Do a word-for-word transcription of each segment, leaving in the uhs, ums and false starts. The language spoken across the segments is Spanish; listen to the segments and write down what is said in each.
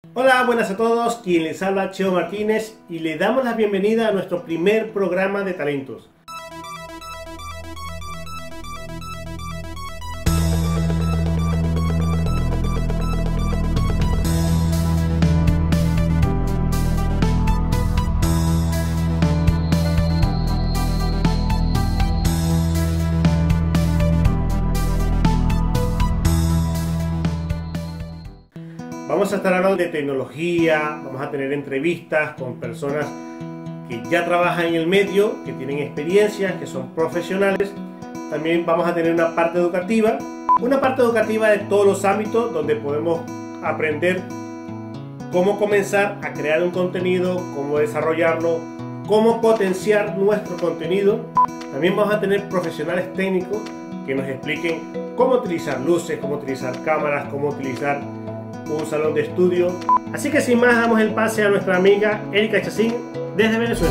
Hola, buenas a todos, quien les habla Cheo Martínez y le damos la bienvenida a nuestro primer programa de talentos. Vamos a estar hablando de tecnología, vamos a tener entrevistas con personas que ya trabajan en el medio, que tienen experiencia, que son profesionales. También vamos a tener una parte educativa, una parte educativa de todos los ámbitos donde podemos aprender cómo comenzar a crear un contenido, cómo desarrollarlo, cómo potenciar nuestro contenido. También vamos a tener profesionales técnicos que nos expliquen cómo utilizar luces, cómo utilizar cámaras, cómo utilizar un salón de estudio. Así que sin más, damos el pase a nuestra amiga Erika Chacín desde Venezuela.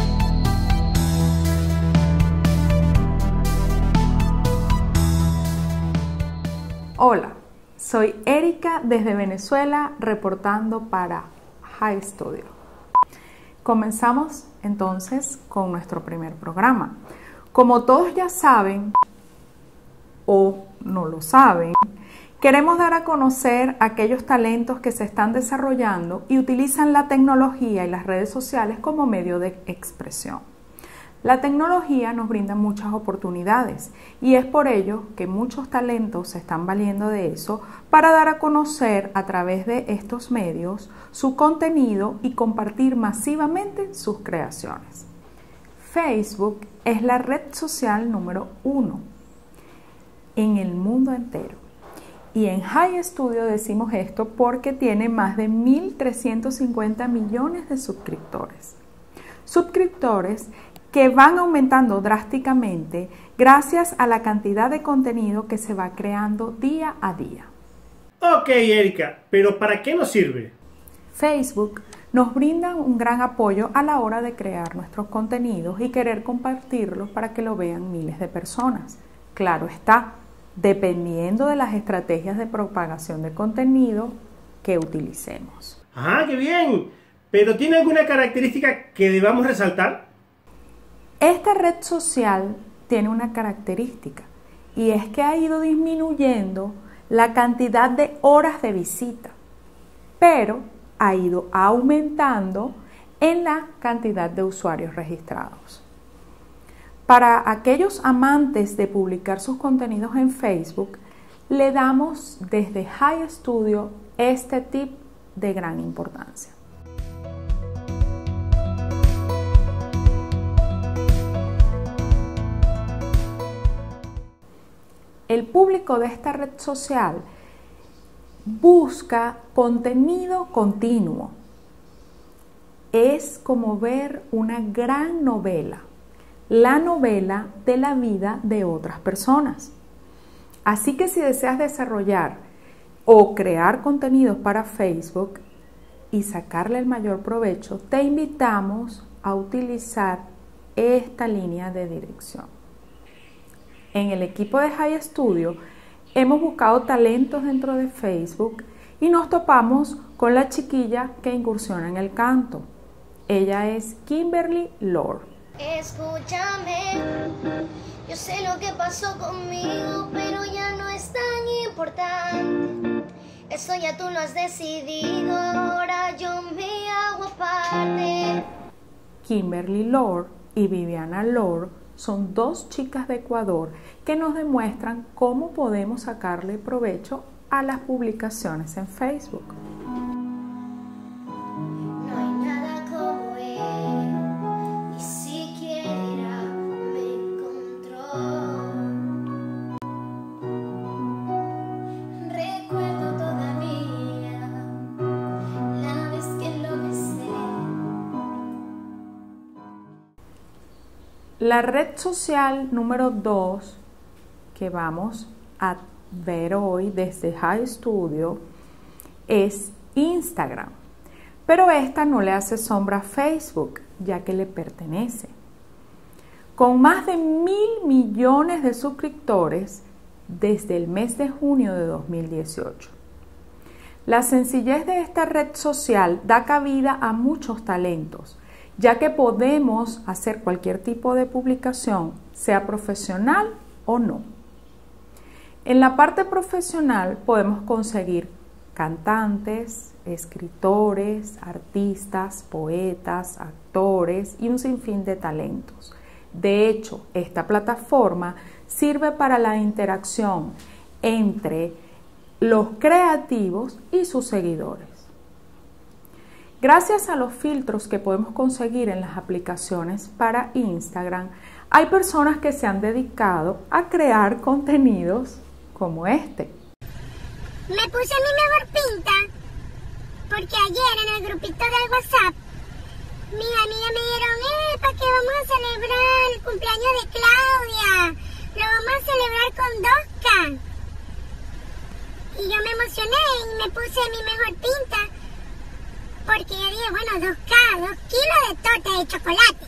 Hola, soy Erika desde Venezuela reportando para High Studio. Comenzamos entonces con nuestro primer programa. Como todos ya saben o no lo saben, queremos dar a conocer aquellos talentos que se están desarrollando y utilizan la tecnología y las redes sociales como medio de expresión. La tecnología nos brinda muchas oportunidades y es por ello que muchos talentos se están valiendo de eso para dar a conocer a través de estos medios su contenido y compartir masivamente sus creaciones. Facebook es la red social número uno en el mundo entero. Y en High Studio decimos esto porque tiene más de mil trescientos cincuenta millones de suscriptores. Suscriptores que van aumentando drásticamente gracias a la cantidad de contenido que se va creando día a día. Ok, Erika, pero ¿para qué nos sirve? Facebook nos brinda un gran apoyo a la hora de crear nuestros contenidos y querer compartirlos para que lo vean miles de personas. Claro está, dependiendo de las estrategias de propagación de contenido que utilicemos. ¡Ah, qué bien! ¿Pero tiene alguna característica que debamos resaltar? Esta red social tiene una característica y es que ha ido disminuyendo la cantidad de horas de visita, pero ha ido aumentando en la cantidad de usuarios registrados. Para aquellos amantes de publicar sus contenidos en Facebook, le damos desde High Studio este tip de gran importancia. El público de esta red social busca contenido continuo. Es como ver una gran novela. La novela de la vida de otras personas. Así que si deseas desarrollar o crear contenidos para Facebook y sacarle el mayor provecho, te invitamos a utilizar esta línea de dirección. En el equipo de High Studio hemos buscado talentos dentro de Facebook y nos topamos con la chiquilla que incursiona en el canto. Ella es Kimberly Lord. Escúchame, yo sé lo que pasó conmigo, pero ya no es tan importante. Eso ya tú lo has decidido, ahora yo me hago aparte. Kimberly Lord y Viviana Lord son dos chicas de Ecuador que nos demuestran cómo podemos sacarle provecho a las publicaciones en Facebook. La red social número dos que vamos a ver hoy desde High Studio es Instagram, pero esta no le hace sombra a Facebook, ya que le pertenece. Con más de mil millones de suscriptores desde el mes de junio de dos mil dieciocho. La sencillez de esta red social da cabida a muchos talentos, ya que podemos hacer cualquier tipo de publicación, sea profesional o no. En la parte profesional podemos conseguir cantantes, escritores, artistas, poetas, actores y un sinfín de talentos. De hecho, esta plataforma sirve para la interacción entre los creativos y sus seguidores. Gracias a los filtros que podemos conseguir en las aplicaciones para Instagram, hay personas que se han dedicado a crear contenidos como este. Me puse mi mejor pinta porque ayer en el grupito del WhatsApp mis amigas me dijeron, eh, ¿para qué vamos a celebrar el cumpleaños de Claudia? Lo vamos a celebrar con dos K. Y yo me emocioné y me puse mi mejor pinta porque yo dije, bueno, dos K, dos kilos de torta de chocolate.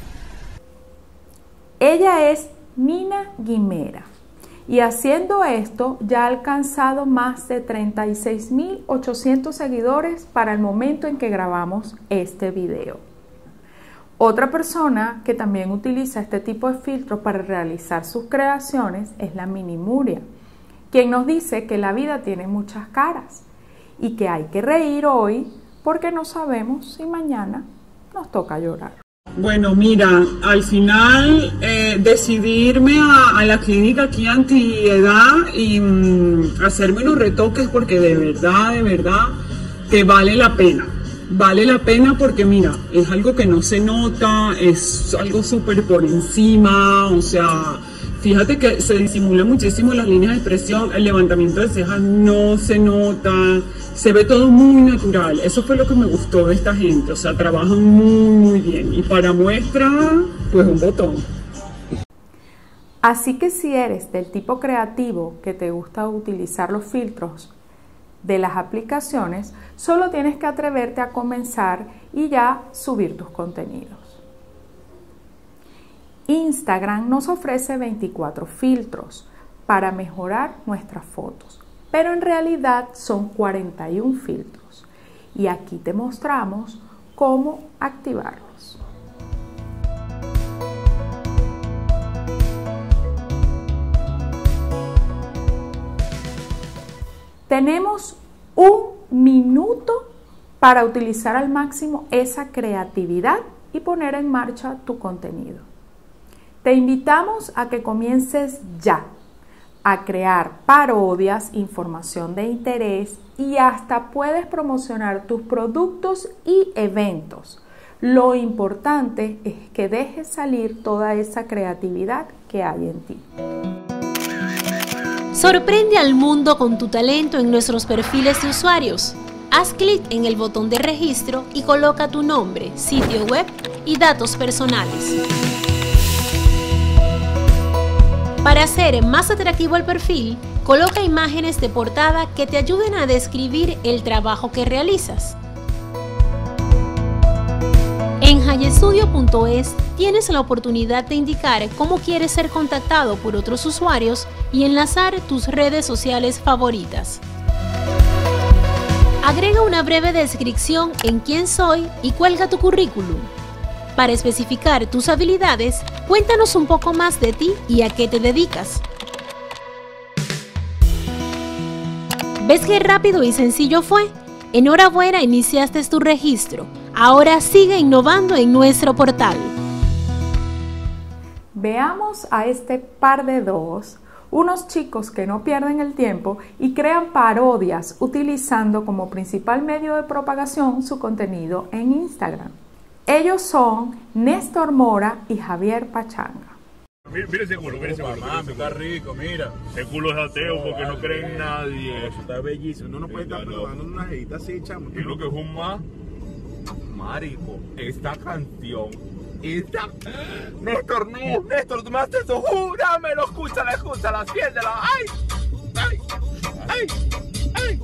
Ella es Nina Guimera y haciendo esto ya ha alcanzado más de treinta y seis mil ochocientos seguidores para el momento en que grabamos este video. Otra persona que también utiliza este tipo de filtros para realizar sus creaciones es la Mini Muria, quien nos dice que la vida tiene muchas caras y que hay que reír hoy porque no sabemos si mañana nos toca llorar. Bueno, mira, al final eh, decidí irme a, a la clínica aquí antiedad y mmm, hacerme unos retoques porque de verdad, de verdad que vale la pena. Vale la pena porque mira, es algo que no se nota, es algo súper por encima, o sea, fíjate que se disimula muchísimo las líneas de expresión, el levantamiento de cejas no se nota, se ve todo muy natural. Eso fue lo que me gustó de esta gente, o sea, trabajan muy muy bien y para muestra, pues un botón. Así que si eres del tipo creativo que te gusta utilizar los filtros de las aplicaciones, solo tienes que atreverte a comenzar y ya subir tus contenidos. Instagram nos ofrece veinticuatro filtros para mejorar nuestras fotos, pero en realidad son cuarenta y un filtros y aquí te mostramos cómo activarlos. Tenemos un minuto para utilizar al máximo esa creatividad y poner en marcha tu contenido. Te invitamos a que comiences ya a crear parodias, información de interés y hasta puedes promocionar tus productos y eventos. Lo importante es que dejes salir toda esa creatividad que hay en ti. Sorprende al mundo con tu talento en nuestros perfiles de usuarios. Haz clic en el botón de registro y coloca tu nombre, sitio web y datos personales. Para hacer más atractivo el perfil, coloca imágenes de portada que te ayuden a describir el trabajo que realizas. En hayestudio punto es tienes la oportunidad de indicar cómo quieres ser contactado por otros usuarios y enlazar tus redes sociales favoritas. Agrega una breve descripción en quién soy y cuelga tu currículum. Para especificar tus habilidades, cuéntanos un poco más de ti y a qué te dedicas. ¿Ves qué rápido y sencillo fue? Enhorabuena, iniciaste tu registro. Ahora sigue innovando en nuestro portal. Veamos a este par de dos, unos chicos que no pierden el tiempo y crean parodias utilizando como principal medio de propagación su contenido en Instagram. Ellos son Néstor Mora y Javier Pachanga. Mira, mira ese culo, mira ese culo. Mami, está rico, mira. Ese culo es ateo porque no cree en nadie. Eso está bellísimo. No nos puede estar probando una jevita así, chamo. Y lo que es un más marico, esta canción. Esta... Néstor, no, Néstor, tú me haces eso. Júramelo, escúchala, escúchala, siéntela. ¡Ay! ¡Ay! ¡Ay! ¡Ay!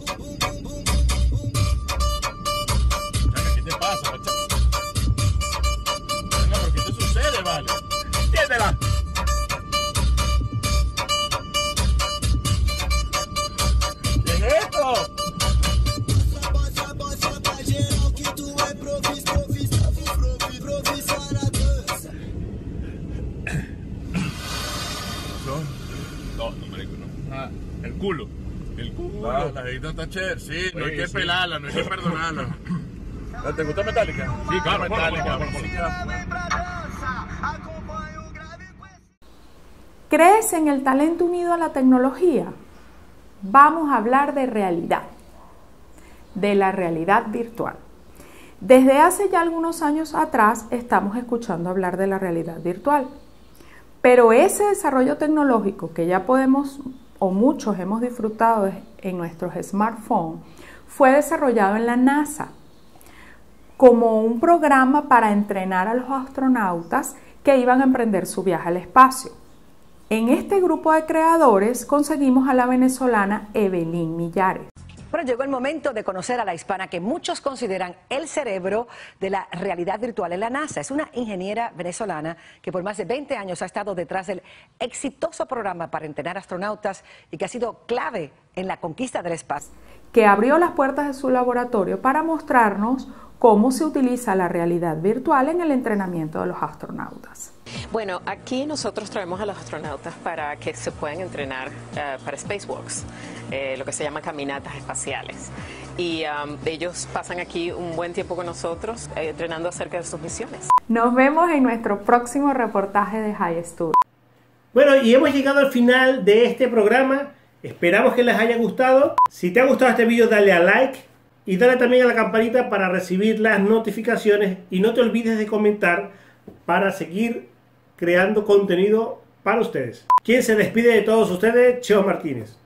¿Qué te pasa, macho? Venga, ¿por qué te sucede, vale? Siéntela. ¿Qué es esto? culo. El culo. Ah, la jevita está chévere, sí, no hay Sí, que sí. pelarla, no hay que perdonarla. ¿Te gusta Metallica? Sí, claro, Metallica. ¿Crees en el talento unido a la tecnología? Vamos a hablar de realidad, de la realidad virtual. Desde hace ya algunos años atrás estamos escuchando hablar de la realidad virtual, pero ese desarrollo tecnológico que ya podemos o muchos hemos disfrutado en nuestros smartphones fue desarrollado en la NASA como un programa para entrenar a los astronautas que iban a emprender su viaje al espacio. En este grupo de creadores conseguimos a la venezolana Evelyn Millares. Bueno, llegó el momento de conocer a la hispana que muchos consideran el cerebro de la realidad virtual en la NASA. Es una ingeniera venezolana que por más de veinte años ha estado detrás del exitoso programa para entrenar astronautas y que ha sido clave en la conquista del espacio. Que abrió las puertas de su laboratorio para mostrarnos cómo se utiliza la realidad virtual en el entrenamiento de los astronautas. Bueno, aquí nosotros traemos a los astronautas para que se puedan entrenar uh, para spacewalks, eh, lo que se llama caminatas espaciales. Y um, ellos pasan aquí un buen tiempo con nosotros eh, entrenando acerca de sus misiones. Nos vemos en nuestro próximo reportaje de High Studio. Bueno, y hemos llegado al final de este programa. Esperamos que les haya gustado. Si te ha gustado este vídeo, dale a like y dale también a la campanita para recibir las notificaciones. Y no te olvides de comentar para seguir creando contenido para ustedes. Quien se despide de todos ustedes, Cheo Martínez.